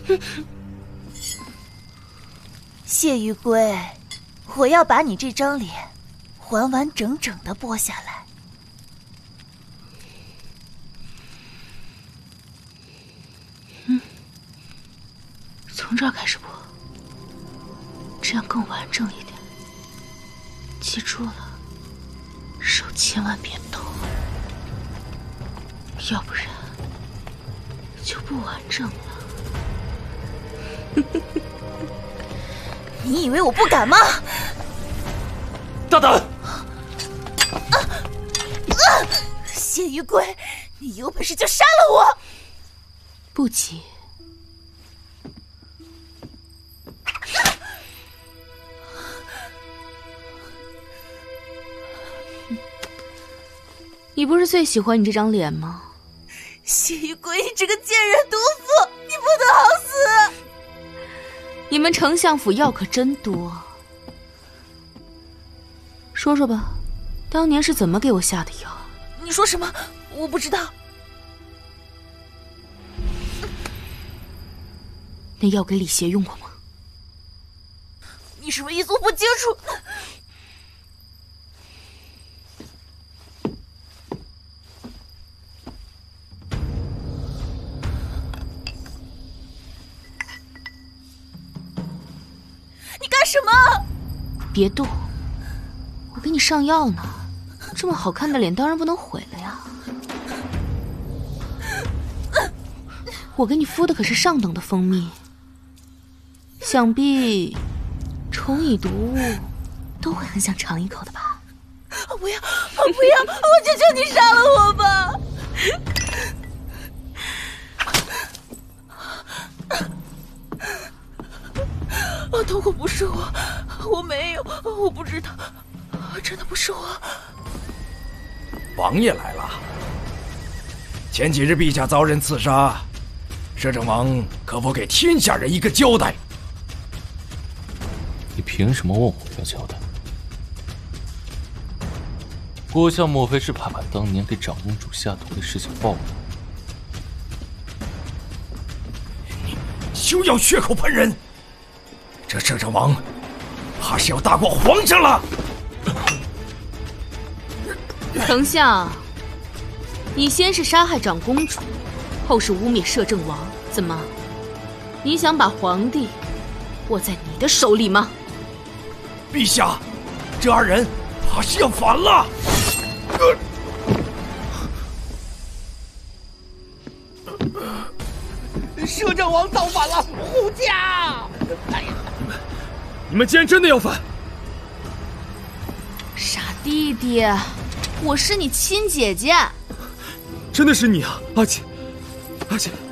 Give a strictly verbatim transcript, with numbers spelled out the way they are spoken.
谢玉圭，我要把你这张脸完完整整的剥下来。 嗯，从这儿开始剥，这样更完整一点。记住了，手千万别抖，要不然就不完整了。 你以为我不敢吗？ 大胆！ 啊啊！谢玉圭，你有本事就杀了我！ 不急。你不是最喜欢你这张脸吗？ 谢玉圭，你这个贱人毒妇，你不得好死！ 你们丞相府药可真多，说说吧，当年是怎么给我下的药？ 你说什么？我不知道。 那药给李邪用过吗？ 你是唯一做不清楚。你干什么？ 别动，我给你上药呢。这么好看的脸当然不能毁了呀。我给你敷的可是上等的蜂蜜，想必虫蚁毒物都会很想尝一口的吧？ 不要，不要，我求求你杀了我吧！啊，痛苦不是我，我没有，我不知道，真的不是我。 王爷来了。前几日陛下遭人刺杀，摄政王可否给天下人一个交代？ 你凭什么问我要交代？郭相莫非是怕把当年给长公主下毒的事情暴露？ 你休要血口喷人！这摄政王怕是要大过皇上了。 丞相，你先是杀害长公主，后是污蔑摄政王，怎么？你想把皇帝握在你的手里吗？ 陛下，这二人怕是要反了。 摄政王造反了，护驾！哎呀， 你们，你们竟然真的要反！ 傻弟弟，我是你亲姐姐。 真的是你啊，阿姐，阿姐。